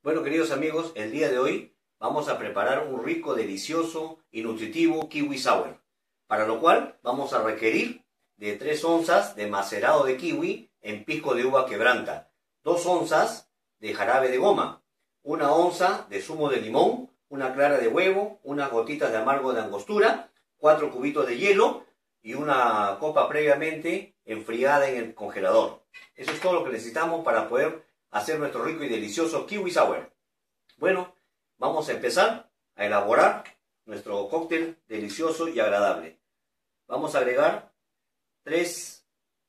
Bueno, queridos amigos, el día de hoy vamos a preparar un rico, delicioso y nutritivo kiwi sour, para lo cual vamos a requerir de 3 onzas de macerado de kiwi en pisco de uva quebranta, 2 onzas de jarabe de goma, 1 onza de zumo de limón, una clara de huevo, unas gotitas de amargo de angostura, 4 cubitos de hielo y una copa previamente enfriada en el congelador. Eso es todo lo que necesitamos para poder hacer nuestro rico y delicioso kiwi sour. Bueno, vamos a empezar a elaborar nuestro cóctel delicioso y agradable. Vamos a agregar 3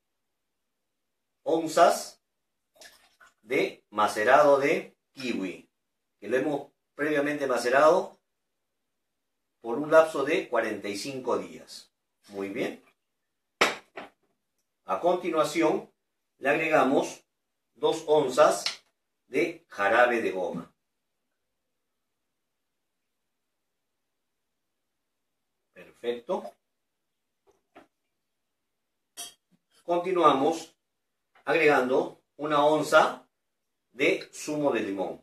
onzas de macerado de kiwi, que lo hemos previamente macerado por un lapso de 45 días. Muy bien. A continuación le agregamos 2 onzas de jarabe de goma. Perfecto. Continuamos agregando 1 onza de zumo de limón.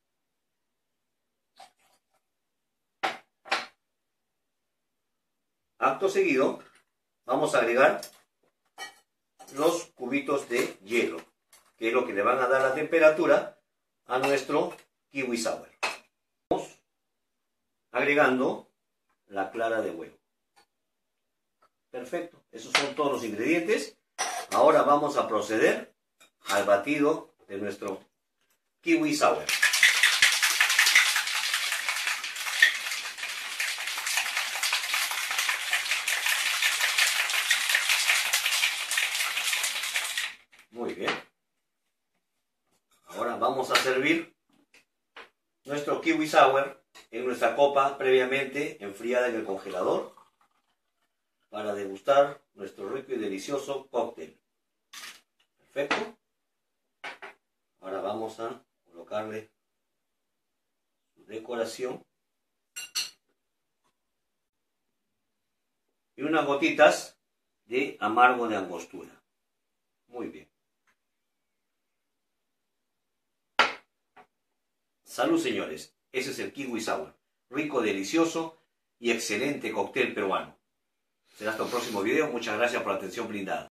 Acto seguido, vamos a agregar los cubitos de hielo, que es lo que le van a dar la temperatura a nuestro kiwi sour. Vamos agregando la clara de huevo. Perfecto, esos son todos los ingredientes. Ahora vamos a proceder al batido de nuestro kiwi sour. Muy bien. Ahora vamos a servir nuestro kiwi sour en nuestra copa previamente enfriada en el congelador para degustar nuestro rico y delicioso cóctel. Perfecto. Ahora vamos a colocarle su decoración y unas gotitas de amargo de angostura. Muy bien. Salud, señores. Ese es el kiwi sour. Rico, delicioso y excelente cóctel peruano. Será hasta el próximo video. Muchas gracias por la atención brindada.